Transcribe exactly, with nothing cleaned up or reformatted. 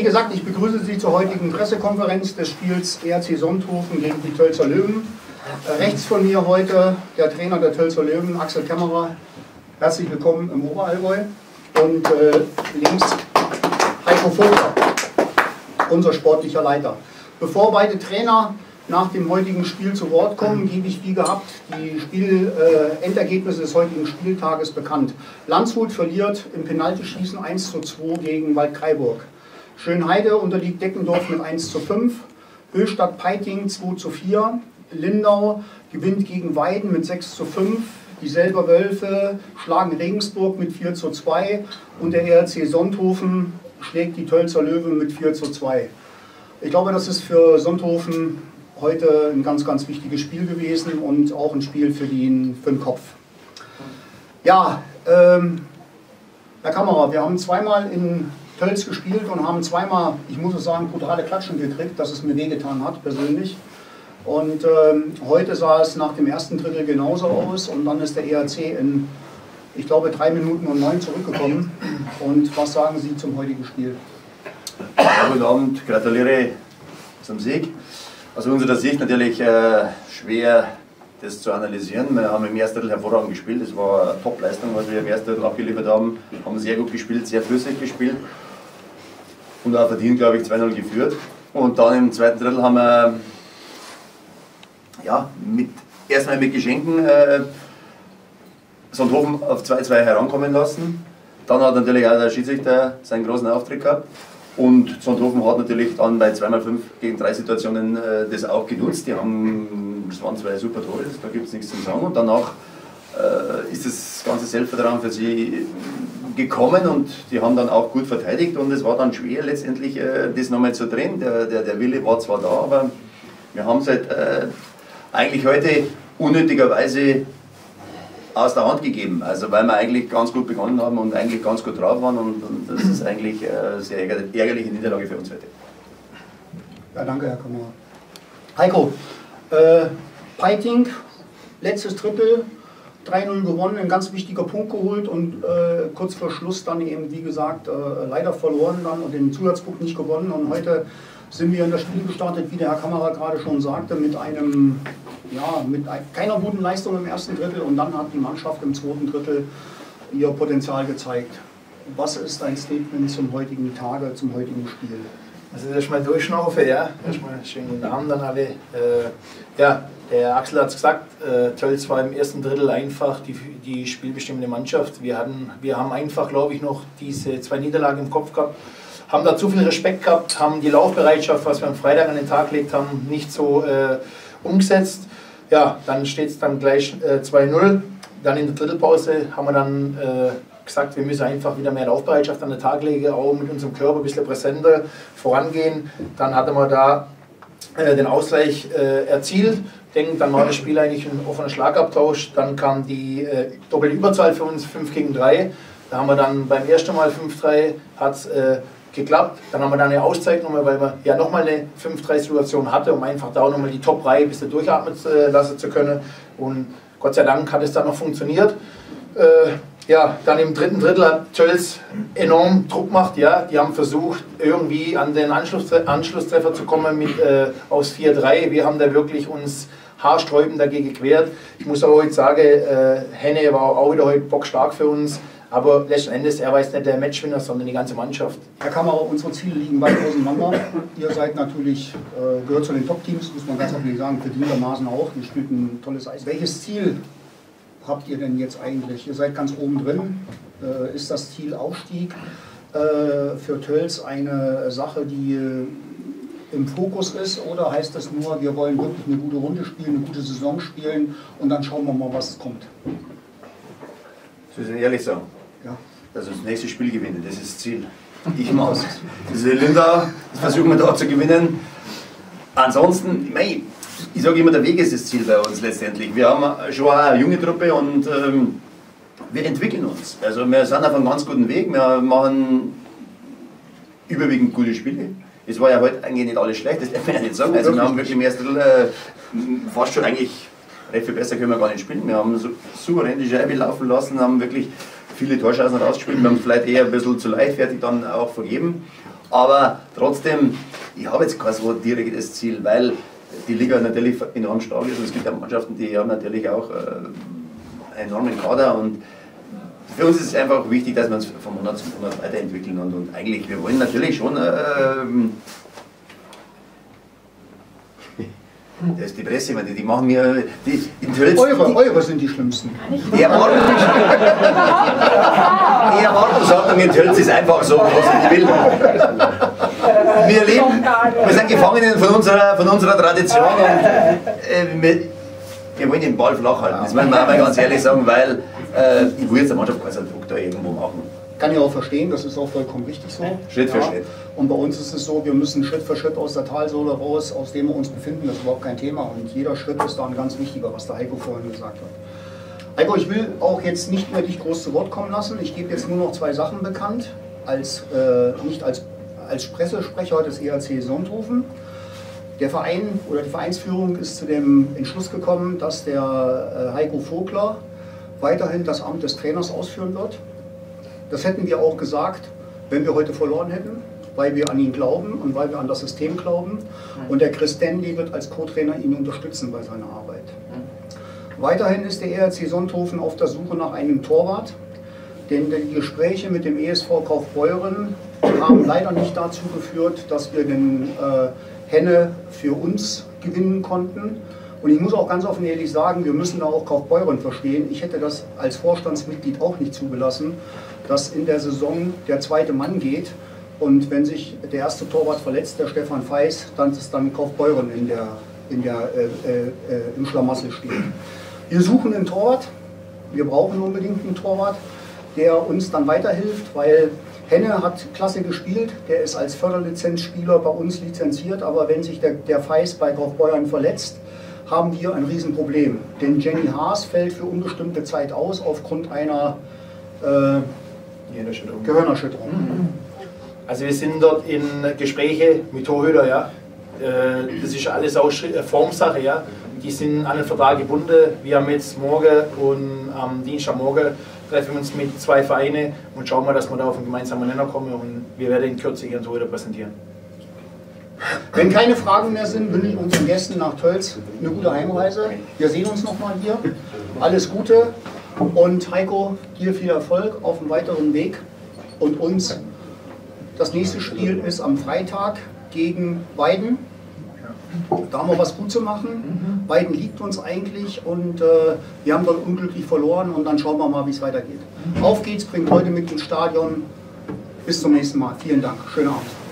gesagt, ich begrüße Sie zur heutigen Pressekonferenz des Spiels E R C Sonthofen gegen die Tölzer Löwen. Äh, rechts von mir heute der Trainer der Tölzer Löwen, Axel Kämmerer. Herzlich willkommen im Oberallgäu. Und äh, links Heiko Vogler, unser sportlicher Leiter. Bevor beide Trainer nach dem heutigen Spiel zu Wort kommen, gebe ich wie gehabt die Spiel, äh, Endergebnisse des heutigen Spieltages bekannt. Landshut verliert im Penaltyschießen eins zu zwei gegen Waldkraiburg. Schönheide unterliegt Deckendorf mit eins zu fünf. Höchstadt-Peiting zwei zu vier. Lindau gewinnt gegen Weiden mit sechs zu fünf. Die Selber Wölfe schlagen Regensburg mit vier zu zwei. Und der E R C Sonthofen schlägt die Tölzer Löwen mit vier zu zwei. Ich glaube, das ist für Sonthofen heute ein ganz, ganz wichtiges Spiel gewesen und auch ein Spiel für den, für den Kopf. Ja, ähm, Herr Kämmerer, wir haben zweimal in Tölz gespielt und haben zweimal, ich muss es sagen, brutale Klatschen gekriegt, dass es mir wehgetan hat, persönlich. Und ähm, heute sah es nach dem ersten Drittel genauso aus und dann ist der E R C in, ich glaube, drei Minuten und neun zurückgekommen. Und was sagen Sie zum heutigen Spiel? Ja, guten Abend, gratuliere zum Sieg. Aus unserer Sicht natürlich äh, schwer, das zu analysieren. Wir haben im ersten Drittel hervorragend gespielt. Das war eine Top-Leistung, was wir im ersten Drittel abgeliefert haben. Haben sehr gut gespielt, sehr flüssig gespielt und auch verdient, glaube ich, zwei null geführt. Und dann im zweiten Drittel haben wir ja, mit, erstmal mit Geschenken äh, Sonthofen auf zwei zwei herankommen lassen. Dann hat natürlich auch der Schiedsrichter seinen großen Auftritt gehabt. Und Sonthofen hat natürlich dann bei zwei mal fünf gegen drei Situationen äh, das auch genutzt. Die haben, das waren zwei super Tore, da gibt es nichts zu sagen. Und danach äh, ist das ganze Selbstvertrauen für sie gekommen und die haben dann auch gut verteidigt. Und es war dann schwer letztendlich äh, das nochmal zu drehen. Der, der, der Wille war zwar da, aber wir haben es halt äh, eigentlich heute unnötigerweise aus der Hand gegeben, also weil wir eigentlich ganz gut begonnen haben und eigentlich ganz gut drauf waren und, und das ist eigentlich eine sehr ärgerliche Niederlage für uns heute. Ja, danke, Herr Kämmerer. Heiko, äh, Peiting, letztes Drittel, drei null gewonnen, ein ganz wichtiger Punkt geholt und äh, kurz vor Schluss dann eben, wie gesagt, äh, leider verloren dann und den Zusatzpunkt nicht gewonnen und heute sind wir in das Spiel gestartet, wie der Herr Kämmerer gerade schon sagte, mit einem, ja, mit keiner guten Leistung im ersten Drittel und dann hat die Mannschaft im zweiten Drittel ihr Potenzial gezeigt. Was ist dein Statement zum heutigen Tage, zum heutigen Spiel? Also erstmal durchschnaufen, ja. Erstmal schönen guten Abend an alle. Äh, ja, der Axel hat es gesagt, äh, Tölz war im ersten Drittel einfach die, die spielbestimmende Mannschaft. Wir, hatten, wir haben einfach, glaube ich, noch diese zwei Niederlagen im Kopf gehabt. Haben da zu viel Respekt gehabt, haben die Laufbereitschaft, was wir am Freitag an den Tag gelegt haben, nicht so äh, umgesetzt. Ja, dann steht es dann gleich äh, zwei null. Dann in der Drittelpause haben wir dann äh, gesagt, wir müssen einfach wieder mehr Laufbereitschaft an den Tag legen, auch mit unserem Körper ein bisschen präsenter vorangehen. Dann hatten wir da äh, den Ausgleich äh, erzielt. Ich denke, dann war das Spiel eigentlich ein offener Schlagabtausch. Dann kam die äh, doppelte Überzahl für uns, fünf gegen drei. Da haben wir dann beim ersten Mal fünf drei, hat es äh, geklappt. Dann haben wir dann eine Auszeit genommen, weil wir ja nochmal eine fünf drei Situation hatten, um einfach da auch nochmal die Top-Reihe ein bisschen durchatmen äh, lassen zu können. Und Gott sei Dank hat es dann noch funktioniert. Äh, ja, dann im dritten Drittel hat Tölz enorm Druck gemacht. Ja, die haben versucht, irgendwie an den Anschlusstre Anschlusstreffer zu kommen mit, äh, aus vier drei. Wir haben da wirklich uns haarsträubend dagegen gewehrt. Ich muss auch heute sagen, äh, Henne war auch wieder heute bockstark für uns. Aber letzten Endes, er war jetzt nicht der Matchwinner, sondern die ganze Mannschaft. Herr Kämmerer, unsere Ziele liegen weit auseinander. Ihr seid natürlich, äh, gehört zu den Top-Teams, muss man ganz ehrlich sagen, verdientermaßen auch. Ihr spielt ein tolles Eis. Welches Ziel habt ihr denn jetzt eigentlich? Ihr seid ganz oben drin. Äh, ist das Ziel Aufstieg äh, für Tölz eine Sache, die äh, im Fokus ist? Oder heißt das nur, wir wollen wirklich eine gute Runde spielen, eine gute Saison spielen und dann schauen wir mal, was kommt? Das muss ich ehrlich sagen. Ja. Also das nächste Spiel gewinnen, das ist das Ziel. Ich mache es. Das ist Lindau, das versuchen wir da zu gewinnen. Ansonsten, ich, mein, ich sage immer, der Weg ist das Ziel bei uns letztendlich. Wir haben schon eine junge Truppe und ähm, wir entwickeln uns. Also wir sind auf einem ganz guten Weg, wir machen überwiegend gute Spiele. Es war ja heute eigentlich nicht alles schlecht, das darf man ja nicht sagen. Also wir haben wirklich im ersten äh, fast schon eigentlich recht viel besser können wir gar nicht spielen. Wir haben so souverän die Scheibe laufen lassen, haben wirklich viele Torchancen rausgespielt. Wir haben es vielleicht eher ein bisschen zu leichtfertig dann auch vergeben. Aber trotzdem, ich habe jetzt kein so direktes Ziel, weil die Liga natürlich enorm stark ist und es gibt ja Mannschaften, die haben natürlich auch äh, einen enormen Kader und für uns ist es einfach wichtig, dass wir uns von Monat zu Monat weiterentwickeln und, und eigentlich, wir wollen natürlich schon, äh, das ist die Presse, ich meine, die machen mir, die, in Tölz, Eure, die, eure sind die schlimmsten. Die Erwartung, die Erwartungshaltung in Tölz ist einfach so, was ich will. Wir leben, wir sind Gefangenen von unserer, von unserer Tradition und äh, wir, wir wollen den Ball flach halten, das muss man auch mal ganz ehrlich sagen, weil äh, ich will jetzt der Mannschaft keinen Druck da irgendwo machen. Kann ich auch verstehen, das ist auch vollkommen richtig so. Schritt für ja. Schritt. Und bei uns ist es so, wir müssen Schritt für Schritt aus der Talsohle raus, aus dem wir uns befinden, das ist überhaupt kein Thema. Und jeder Schritt ist da ein ganz wichtiger, was der Heiko vorhin gesagt hat. Heiko, ich will auch jetzt nicht mehr dich groß zu Wort kommen lassen. Ich gebe jetzt nur noch zwei Sachen bekannt, als, äh, nicht als, als Pressesprecher des E R C Sonthofen. Der Verein oder die Vereinsführung ist zu dem Entschluss gekommen, dass der äh, Heiko Vogler weiterhin das Amt des Trainers ausführen wird. Das hätten wir auch gesagt, wenn wir heute verloren hätten, weil wir an ihn glauben und weil wir an das System glauben. Und der Chris Denley wird als Co-Trainer ihn unterstützen bei seiner Arbeit. Weiterhin ist der E R C Sonthofen auf der Suche nach einem Torwart, denn die Gespräche mit dem E S V Kaufbeuren haben leider nicht dazu geführt, dass wir den äh, Henne für uns gewinnen konnten. Und ich muss auch ganz offen ehrlich sagen, wir müssen da auch Kaufbeuren verstehen. Ich hätte das als Vorstandsmitglied auch nicht zugelassen, dass in der Saison der zweite Mann geht und wenn sich der erste Torwart verletzt, der Stefan Feis, dann ist dann Kaufbeuren in der, in der, äh, äh, im Schlamassel steht. Wir suchen einen Torwart, wir brauchen unbedingt einen Torwart, der uns dann weiterhilft, weil Henne hat klasse gespielt, der ist als Förderlizenzspieler bei uns lizenziert, aber wenn sich der, der Feis bei Kaufbeuren verletzt, haben wir ein Riesenproblem. Denn Jenny Haas fällt für unbestimmte Zeit aus aufgrund einer äh, Gehirnerschütterung. Also wir sind dort in Gespräche mit Torhüter, ja. Das ist alles auch Formsache, ja. Die sind an den Vertrag gebunden. Wir haben jetzt morgen und am Dienstagmorgen treffen wir uns mit zwei Vereinen und schauen mal, dass wir da auf einen gemeinsamen Nenner kommen und wir werden in Kürze ihren Torhüter präsentieren. Wenn keine Fragen mehr sind, wünsche ich unseren Gästen nach Tölz eine gute Heimreise. Wir sehen uns nochmal hier. Alles Gute und Heiko, dir viel Erfolg auf dem weiteren Weg. Und uns, das nächste Spiel ist am Freitag gegen Weiden. Da haben wir was gut zu machen. Weiden liegt uns eigentlich und äh, wir haben dort unglücklich verloren und dann schauen wir mal, wie es weitergeht. Auf geht's, bringt Leute mit ins Stadion. Bis zum nächsten Mal. Vielen Dank. Schönen Abend.